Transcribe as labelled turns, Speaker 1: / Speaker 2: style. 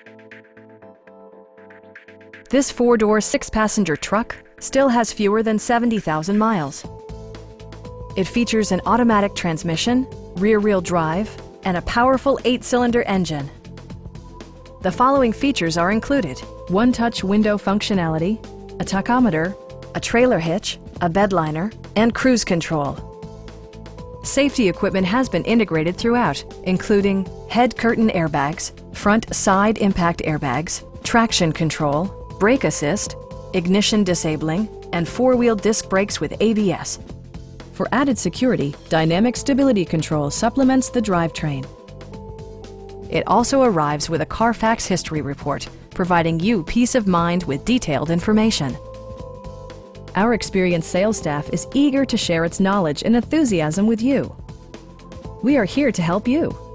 Speaker 1: This four-door, six-passenger truck still has fewer than 70,000 miles. It features an automatic transmission, rear-wheel drive, and a powerful 8-cylinder engine. The following features are included: one-touch window functionality, a tachometer, a trailer hitch, a bed liner, and cruise control. Safety equipment has been integrated throughout, including head curtain airbags, front side impact airbags, traction control, brake assist, ignition disabling, and four-wheel disc brakes with ABS. For added security, dynamic stability control supplements the drivetrain. It also arrives with a Carfax history report, providing you peace of mind with detailed information. Our experienced sales staff is eager to share its knowledge and enthusiasm with you. We are here to help you.